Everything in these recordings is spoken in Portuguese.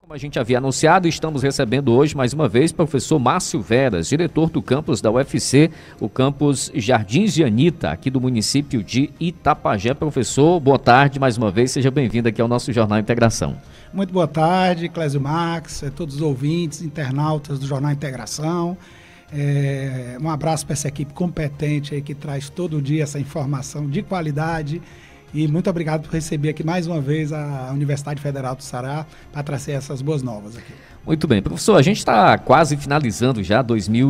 Como a gente havia anunciado, estamos recebendo hoje mais uma vez o professor Márcio Veras, diretor do campus da UFC, o campus Jardins de Anita, aqui do município de Itapajé. Professor, boa tarde mais uma vez, seja bem-vindo aqui ao nosso Jornal Integração. Muito boa tarde, Clésio Max, todos os ouvintes, internautas do Jornal Integração. Um abraço para essa equipe competente aí que traz todo dia essa informação de qualidade. E muito obrigado por receber aqui mais uma vez a Universidade Federal do Ceará para trazer essas boas novas aqui. Muito bem, professor, a gente está quase finalizando já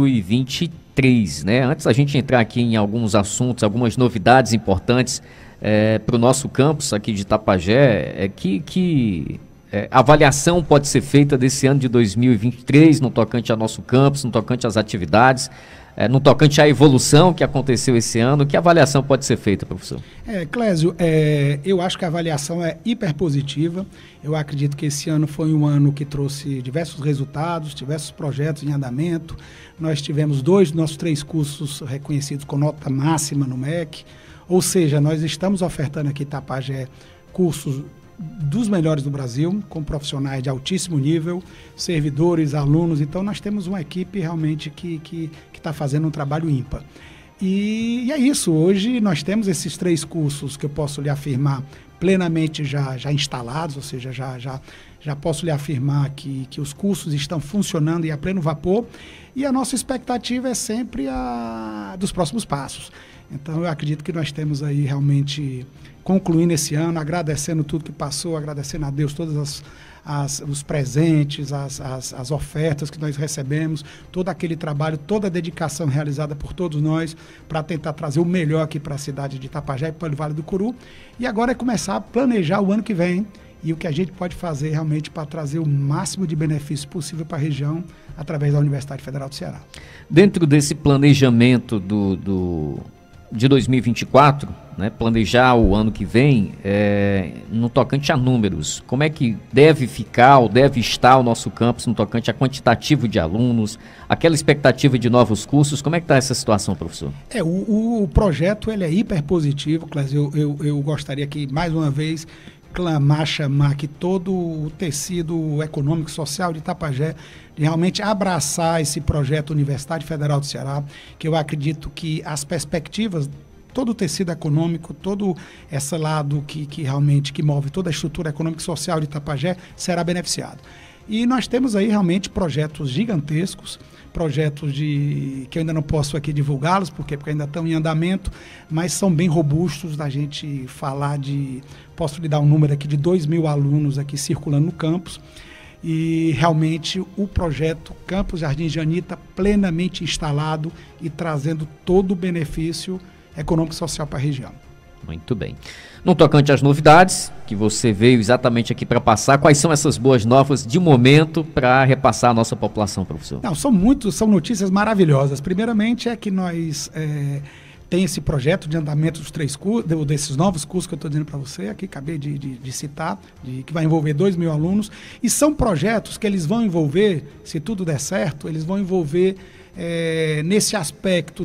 2023, né? Antes da gente entrar aqui em alguns assuntos, algumas novidades importantes para o nosso campus aqui de Itapajé, que avaliação pode ser feita desse ano de 2023 no tocante ao nosso campus, no tocante às atividades, no tocante à evolução que aconteceu esse ano? Que avaliação pode ser feita, professor? Clésio, eu acho que a avaliação é hiper positiva. Eu acredito que esse ano foi um ano que trouxe diversos resultados, diversos projetos em andamento. Nós tivemos 2 dos nossos 3 cursos reconhecidos com nota máxima no MEC. Ou seja, nós estamos ofertando aqui em Itapajé cursos dos melhores do Brasil, com profissionais de altíssimo nível, servidores, alunos. Então, nós temos uma equipe realmente que está fazendo um trabalho ímpar. E é isso. Hoje, nós temos esses 3 cursos que eu posso lhe afirmar plenamente já instalados, ou seja, já posso lhe afirmar que os cursos estão funcionando e a pleno vapor. E a nossa expectativa é sempre a dos próximos passos. Então, eu acredito que nós temos aí realmente concluindo esse ano, agradecendo tudo que passou, agradecendo a Deus todos os presentes, as ofertas que nós recebemos, todo aquele trabalho, toda a dedicação realizada por todos nós para tentar trazer o melhor aqui para a cidade de Itapajé e para o Vale do Curu. E agora é começar a planejar o ano que vem e o que a gente pode fazer realmente para trazer o máximo de benefício possível para a região através da Universidade Federal do Ceará. Dentro desse planejamento de 2024, né, planejar o ano que vem, no tocante a números, como é que deve ficar ou deve estar o nosso campus no tocante a quantitativo de alunos, aquela expectativa de novos cursos, como é que está essa situação, professor? O projeto ele é hiper positivo, Clésio. Eu gostaria que, mais uma vez, chamar que todo o tecido econômico e social de Itapajé de realmente abraçar esse projeto Universidade Federal do Ceará, que eu acredito que as perspectivas, todo o tecido econômico, todo esse lado que realmente move toda a estrutura econômica e social de Itapajé será beneficiado. E nós temos aí realmente projetos gigantescos, projetos que eu ainda não posso aqui divulgá-los, porque ainda estão em andamento, mas são bem robustos da gente falar posso lhe dar um número aqui de 2.000 alunos aqui circulando no campus, e realmente o projeto Campus Jardins de Anita plenamente instalado e trazendo todo o benefício econômico e social para a região. Muito bem. No tocante às novidades, que você veio exatamente aqui para passar, quais são essas boas novas de momento para repassar a nossa população, professor? Não, são notícias maravilhosas. Primeiramente é que nós tem esse projeto de andamento dos 3 cursos, desses novos cursos que eu estou dizendo para você, aqui acabei de citar, que vai envolver 2.000 alunos, e são projetos que eles vão envolver, se tudo der certo, eles vão envolver nesse aspecto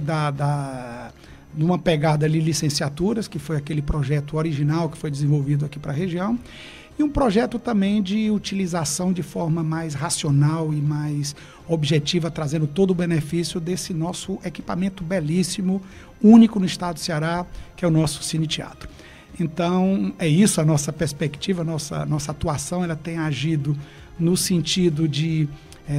de uma pegada ali licenciaturas, que foi aquele projeto original que foi desenvolvido aqui para a região, e um projeto também de utilização de forma mais racional e mais objetiva, trazendo todo o benefício desse nosso equipamento belíssimo, único no estado do Ceará, que é o nosso Cine Teatro. Então, é isso a nossa perspectiva, nossa atuação, ela tem agido no sentido de,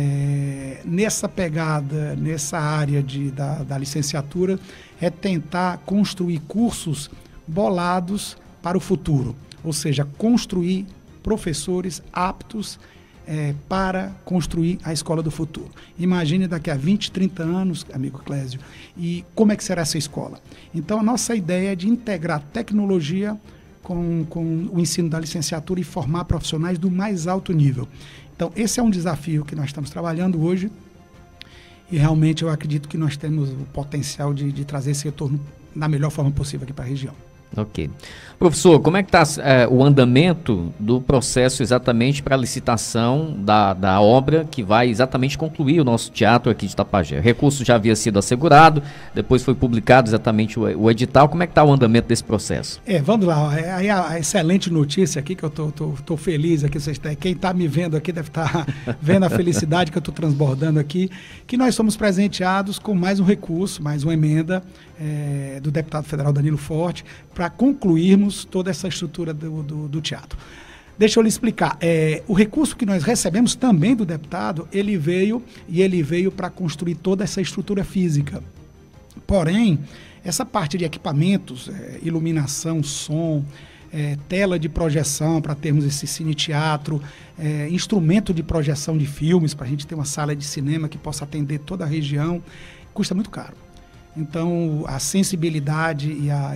nessa pegada, nessa área da licenciatura, é tentar construir cursos bolados para o futuro, ou seja, construir professores aptos para construir a escola do futuro. Imagine daqui a 20, 30 anos, amigo Clésio, e como é que será essa escola? Então, a nossa ideia é de integrar tecnologia com o ensino da licenciatura e formar profissionais do mais alto nível. Então, esse é um desafio que nós estamos trabalhando hoje e realmente eu acredito que nós temos o potencial de trazer esse retorno da melhor forma possível aqui para a região. Ok. Professor, como é que está o andamento do processo exatamente para a licitação da obra que vai exatamente concluir o nosso teatro aqui de Itapajé? O recurso já havia sido assegurado, depois foi publicado exatamente o edital. Como é que está o andamento desse processo? Vamos lá. Aí a excelente notícia aqui, que eu tô feliz aqui, quem está me vendo aqui deve estar vendo a felicidade que eu estou transbordando aqui, que nós somos presenteados com mais um recurso, mais uma emenda do deputado federal Danilo Forte, para concluirmos toda essa estrutura do teatro. Deixa eu lhe explicar. O recurso que nós recebemos também do deputado, ele veio para construir toda essa estrutura física. Porém, essa parte de equipamentos, iluminação, som, tela de projeção para termos esse cine-teatro, instrumento de projeção de filmes, para a gente ter uma sala de cinema que possa atender toda a região, custa muito caro. Então, a sensibilidade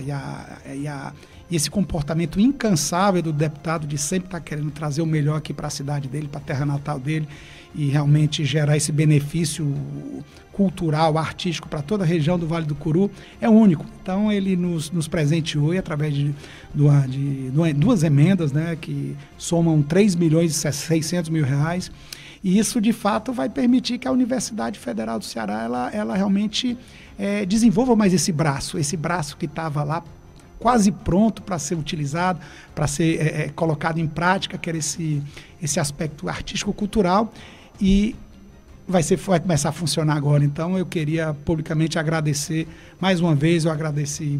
e esse comportamento incansável do deputado de sempre estar querendo trazer o melhor aqui para a cidade dele, para a terra natal dele, e realmente gerar esse benefício cultural, artístico para toda a região do Vale do Curu, é único. Então, ele nos presenteou através de duas emendas, né, que somam 3.600.000 reais, e isso, de fato, vai permitir que a Universidade Federal do Ceará, ela realmente desenvolva mais esse braço que estava lá quase pronto para ser utilizado, para ser colocado em prática, que era esse aspecto artístico-cultural, e vai começar a funcionar agora. Então, eu queria publicamente agradecer, mais uma vez, eu agradeci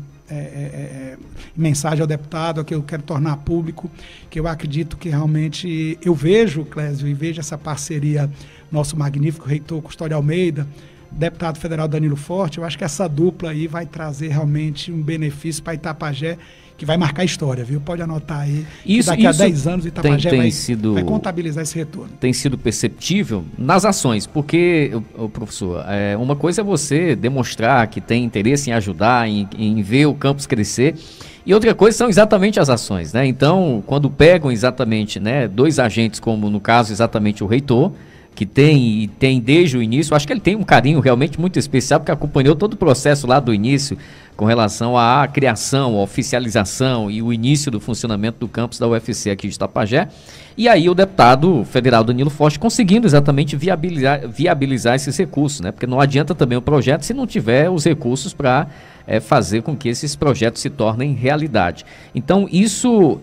mensagem ao deputado, que eu quero tornar público, que eu acredito que realmente, eu vejo, Clésio, e vejo essa parceria, nosso magnífico reitor Custódio Almeida, deputado federal Danilo Forte, eu acho que essa dupla aí vai trazer realmente um benefício para Itapajé, que vai marcar a história, viu? Pode anotar aí, que daqui a 10 anos Itapajé vai contabilizar esse retorno. Tem sido perceptível nas ações, porque, professor, uma coisa é você demonstrar que tem interesse em ajudar, em ver o campus crescer, e outra coisa são exatamente as ações, né? Então, quando pegam exatamente, né, dois agentes, como no caso exatamente o reitor, que tem desde o início, acho que ele tem um carinho realmente muito especial, porque acompanhou todo o processo lá do início, com relação à criação, à oficialização e o início do funcionamento do campus da UFC aqui de Itapajé. E aí o deputado federal Danilo Forte conseguindo exatamente viabilizar esses recursos, né? Porque não adianta também o projeto se não tiver os recursos para fazer com que esses projetos se tornem realidade. Então isso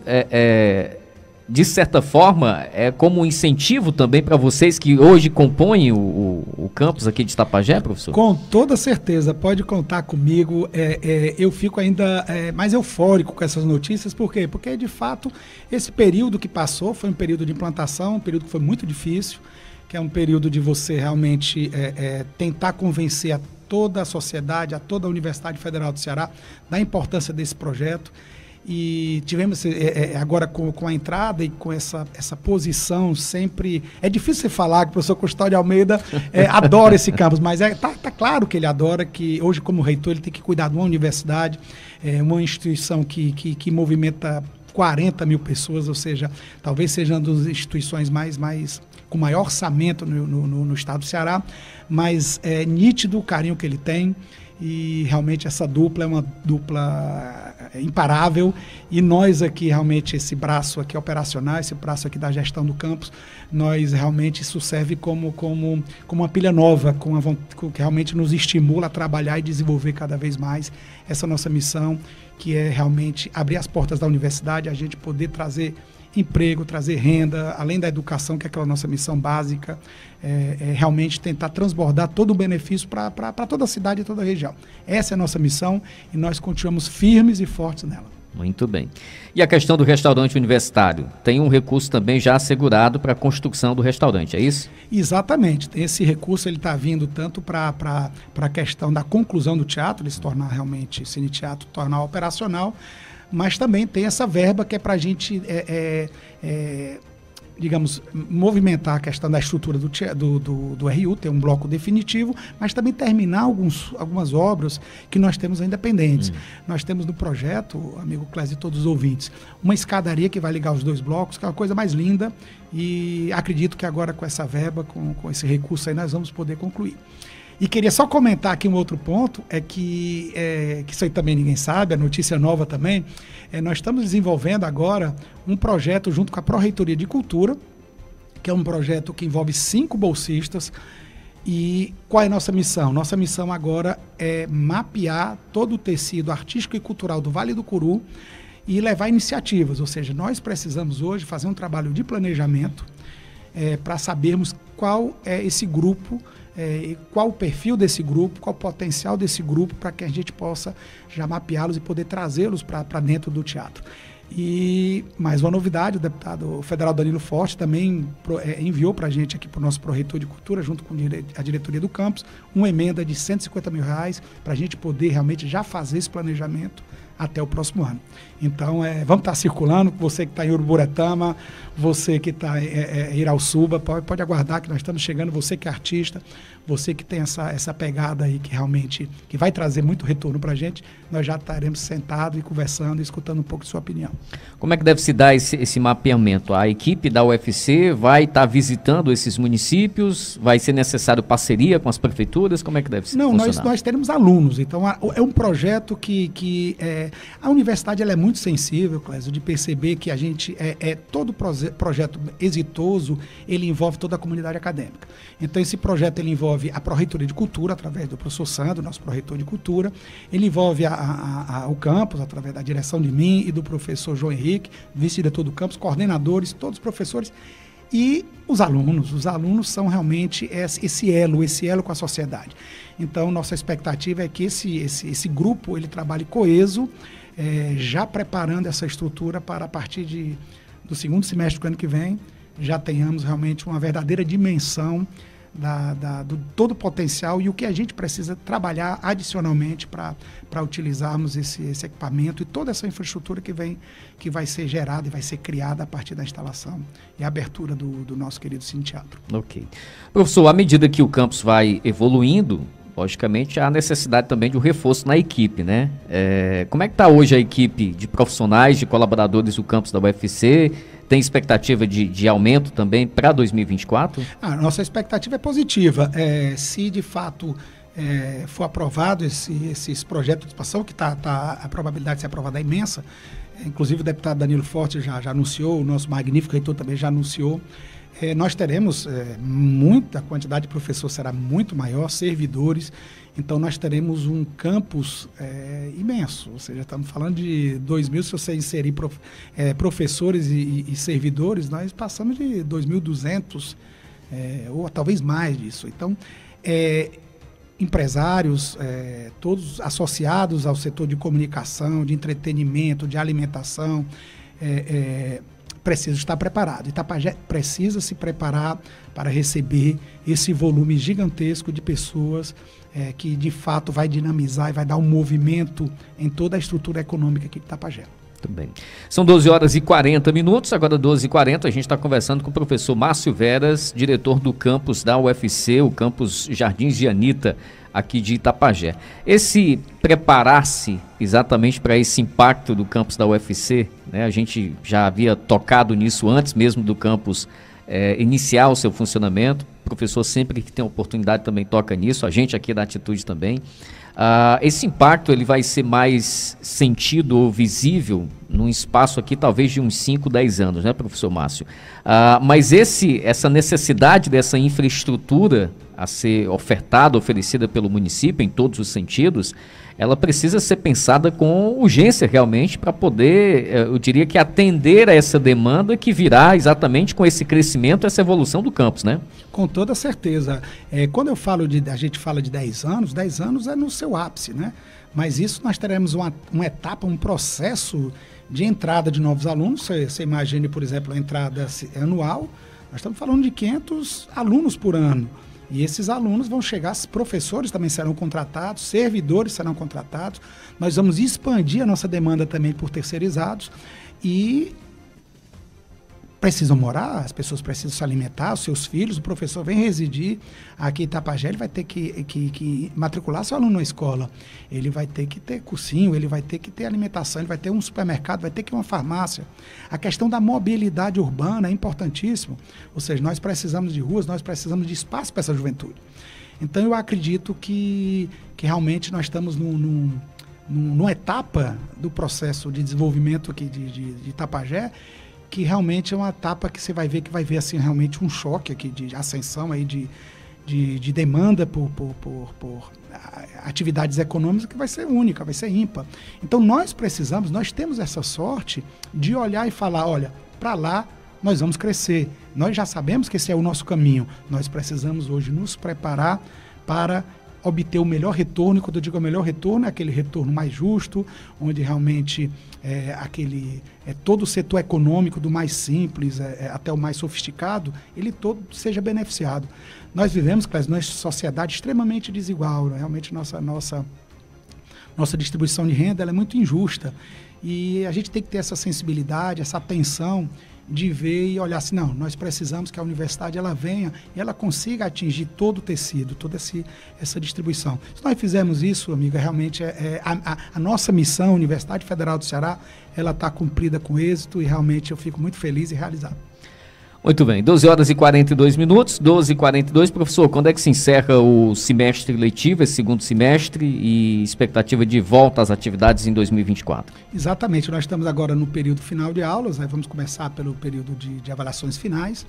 de certa forma, é como um incentivo também para vocês que hoje compõem o campus aqui de Itapajé, professor? Com toda certeza, pode contar comigo. Eu fico ainda mais eufórico com essas notícias. Por quê? Porque, de fato, esse período que passou foi um período de implantação, um período que foi muito difícil, que é um período de você realmente tentar convencer a toda a sociedade, a toda a Universidade Federal do Ceará, da importância desse projeto. E tivemos agora com a entrada e com essa posição sempre... É difícil você falar que o professor Custódio Almeida adora esse campus, mas tá claro que ele adora, que hoje como reitor ele tem que cuidar de uma universidade, uma instituição que movimenta 40 mil pessoas, ou seja, talvez seja uma das instituições com maior orçamento no estado do Ceará, mas é nítido o carinho que ele tem. E realmente essa dupla é uma dupla imparável, e nós aqui realmente, esse braço aqui operacional, esse braço aqui da gestão do campus, nós realmente, isso serve como uma pilha nova, que realmente nos estimula a trabalhar e desenvolver cada vez mais essa nossa missão, que é realmente abrir as portas da universidade, a gente poder trazer emprego, trazer renda, além da educação, que é aquela nossa missão básica, realmente tentar transbordar todo o benefício para toda a cidade e toda a região. Essa é a nossa missão e nós continuamos firmes e fortes nela. Muito bem. E a questão do restaurante universitário? Tem um recurso também já assegurado para a construção do restaurante, é isso? Exatamente. Esse recurso está vindo tanto para a questão da conclusão do teatro, ele se tornar realmente, cine-teatro, tornar operacional, mas também tem essa verba que é para a gente, digamos, movimentar a questão da estrutura do RU, ter um bloco definitivo, mas também terminar algumas obras que nós temos ainda pendentes. Nós temos no projeto, amigo Clésio e todos os ouvintes, uma escadaria que vai ligar os dois blocos, que é uma coisa mais linda, e acredito que agora com essa verba, com esse recurso aí, nós vamos poder concluir. E queria só comentar aqui um outro ponto, que isso aí também ninguém sabe, a notícia nova também, nós estamos desenvolvendo agora um projeto junto com a Pró-Reitoria de Cultura, que é um projeto que envolve 5 bolsistas. E qual é a nossa missão? Nossa missão agora é mapear todo o tecido artístico e cultural do Vale do Curu e levar iniciativas, ou seja, nós precisamos hoje fazer um trabalho de planejamento para sabermos qual é esse grupo, qual o perfil desse grupo, qual o potencial desse grupo, para que a gente possa já mapeá-los e poder trazê-los para dentro do teatro. E mais uma novidade, o deputado federal Danilo Forte também enviou para a gente aqui, para o nosso pró-reitor de cultura, junto com a diretoria do campus, uma emenda de R$150 mil para a gente poder realmente já fazer esse planejamento até o próximo ano. Então, vamos estar circulando, você que está em Uruburetama, você que está em Irauçuba, pode aguardar que nós estamos chegando, você que é artista, você que tem essa pegada aí que realmente que vai trazer muito retorno para a gente, nós já estaremos sentados e conversando e escutando um pouco de sua opinião. Como é que deve se dar esse mapeamento? A equipe da UFC vai estar visitando esses municípios? Vai ser necessário parceria com as prefeituras? Como é que deve funcionar? Não, nós teremos alunos, então é um projeto que a universidade ela é muito sensível, Clésio, de perceber que a gente todo projeto exitoso, ele envolve toda a comunidade acadêmica. Então esse projeto ele envolve a Pró-Reitoria de Cultura, através do professor Sandro, nosso pró-reitor de Cultura, ele envolve o campus, através da direção de mim e do professor João Henrique, vice-diretor do campus, coordenadores, todos os professores, e os alunos são realmente esse elo com a sociedade. Então, nossa expectativa é que esse grupo ele trabalhe coeso, já preparando essa estrutura para, a partir do segundo semestre do ano que vem, já tenhamos realmente uma verdadeira dimensão do todo o potencial e o que a gente precisa trabalhar adicionalmente para utilizarmos esse equipamento e toda essa infraestrutura que vai ser gerada e vai ser criada a partir da instalação e abertura do nosso querido Cine Teatro. Ok. Professor, à medida que o campus vai evoluindo, logicamente há necessidade também de um reforço na equipe, né? Como é que está hoje a equipe de profissionais, de colaboradores do campus da UFC? Tem expectativa de aumento também para 2024? A nossa expectativa é positiva. Se de fato for aprovado esses projetos de expansão, que a probabilidade de ser aprovada é imensa, inclusive o deputado Danilo Forte já anunciou, o nosso magnífico reitor também já anunciou, nós teremos a quantidade de professores será muito maior, servidores, então nós teremos um campus imenso, ou seja, estamos falando de 2.000, se você inserir professores e servidores, nós passamos de 2.200, ou talvez mais disso. Então, empresários, todos associados ao setor de comunicação, de entretenimento, de alimentação, precisa estar preparado. Itapajé precisa se preparar para receber esse volume gigantesco de pessoas que, de fato, vai dinamizar e vai dar um movimento em toda a estrutura econômica aqui de Itapajé. Muito bem. São 12h40, agora 12h40, a gente está conversando com o professor Márcio Veras, diretor do campus da UFC, o campus Jardins de Anitta, aqui de Itapajé. Esse preparar-se exatamente para esse impacto do campus da UFC, né, a gente já havia tocado nisso antes mesmo do campus iniciar o seu funcionamento, o professor sempre que tem oportunidade também toca nisso, a gente aqui da Atitude também. Esse impacto ele vai ser mais sentido ou visível num espaço aqui talvez de uns 5, 10 anos, né, professor Márcio? Mas essa necessidade dessa infraestrutura a ser ofertada, oferecida pelo município em todos os sentidos, ela precisa ser pensada com urgência realmente para poder, eu diria que atender a essa demanda que virá exatamente com esse crescimento, essa evolução do campus, né? Com toda certeza. Quando eu falo a gente fala de 10 anos é no seu ápice, né? Mas isso nós teremos uma etapa, um processo de entrada de novos alunos. Você imagine, por exemplo, a entrada anual, nós estamos falando de 500 alunos por ano. E esses alunos vão chegar, professores também serão contratados, servidores serão contratados. Nós vamos expandir a nossa demanda também por terceirizados e precisam morar, as pessoas precisam se alimentar, os seus filhos, o professor vem residir aqui em Itapajé, ele vai ter que matricular seu aluno na escola, ele vai ter que ter cursinho, ele vai ter que ter alimentação, ele vai ter um supermercado, vai ter que ir uma farmácia. A questão da mobilidade urbana é importantíssimo, ou seja, nós precisamos de ruas, nós precisamos de espaço para essa juventude. Então eu acredito que realmente nós estamos numa etapa do processo de desenvolvimento aqui de Itapajé, que realmente é uma etapa que você vai ver assim, realmente um choque aqui de ascensão aí de demanda por atividades econômicas que vai ser única, vai ser ímpar. Então nós temos essa sorte de olhar e falar, olha, para lá nós vamos crescer. Nós já sabemos que esse é o nosso caminho. Nós precisamos hoje nos preparar para obter o melhor retorno. E quando eu digo o melhor retorno, é aquele retorno mais justo, onde realmente todo o setor econômico, do mais simples até o mais sofisticado, ele todo seja beneficiado. Nós vivemos, Clésio, numa sociedade extremamente desigual. Realmente nossa distribuição de renda ela é muito injusta. E a gente tem que ter essa sensibilidade, essa atenção de ver e olhar assim, não, nós precisamos que a universidade ela venha e ela consiga atingir todo o tecido, toda essa distribuição. Se nós fizermos isso, amiga, realmente a nossa missão, a Universidade Federal do Ceará, ela está cumprida com êxito e realmente eu fico muito feliz e realizado. Muito bem, 12 horas e 42 minutos, 12h42. Professor, quando é que se encerra o semestre letivo, esse segundo semestre, e expectativa de volta às atividades em 2024? Exatamente, nós estamos agora no período final de aulas, vamos começar pelo período de avaliações finais,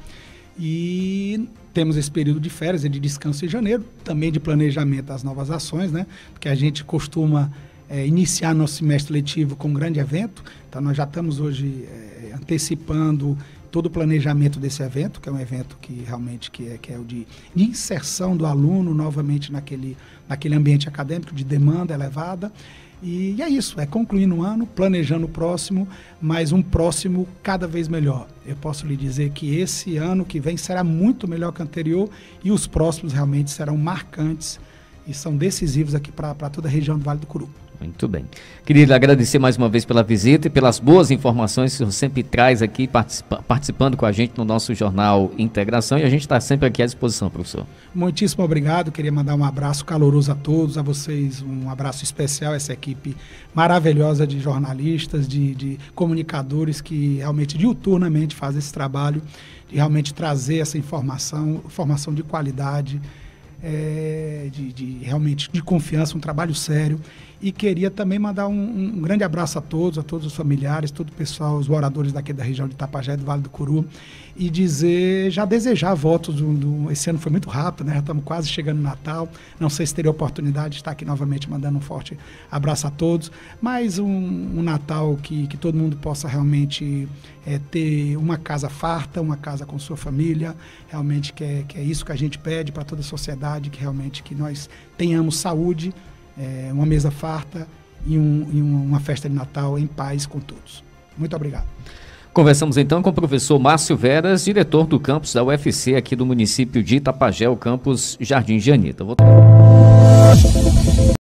e temos esse período de férias e de descanso em janeiro, também de planejamento das novas ações, né? Porque a gente costuma iniciar nosso semestre letivo com um grande evento, então nós já estamos hoje antecipando todo o planejamento desse evento, que é um evento que realmente é o de inserção do aluno novamente naquele ambiente acadêmico de demanda elevada. E é isso, é concluindo um ano, planejando o próximo, mas um próximo cada vez melhor. Eu posso lhe dizer que esse ano que vem será muito melhor que o anterior e os próximos realmente serão marcantes e são decisivos aqui para toda a região do Vale do Curu. Muito bem. Queria lhe agradecer mais uma vez pela visita e pelas boas informações que você sempre traz aqui, participando com a gente no nosso jornal Integração, e a gente está sempre aqui à disposição, professor. Muitíssimo obrigado. Queria mandar um abraço caloroso a todos, a vocês, um abraço especial a essa equipe maravilhosa de jornalistas, de comunicadores que realmente diuturnamente fazem esse trabalho de realmente trazer essa informação de qualidade, realmente de confiança, um trabalho sério. E queria também mandar um grande abraço a todos os familiares, todo o pessoal, os moradores daqui da região de Itapajé, do Vale do Curu, e desejar votos esse ano foi muito rápido, né? Já estamos quase chegando no Natal, não sei se teria oportunidade de estar aqui novamente mandando um forte abraço a todos, mas um Natal que todo mundo possa realmente ter uma casa farta, uma casa com sua família, realmente que é isso que a gente pede para toda a sociedade, que realmente que nós tenhamos saúde, uma mesa farta e uma festa de Natal em paz com todos. Muito obrigado. Conversamos então com o professor Márcio Veras, diretor do campus da UFC aqui do município de Itapajé, o campus Jardim Gianita.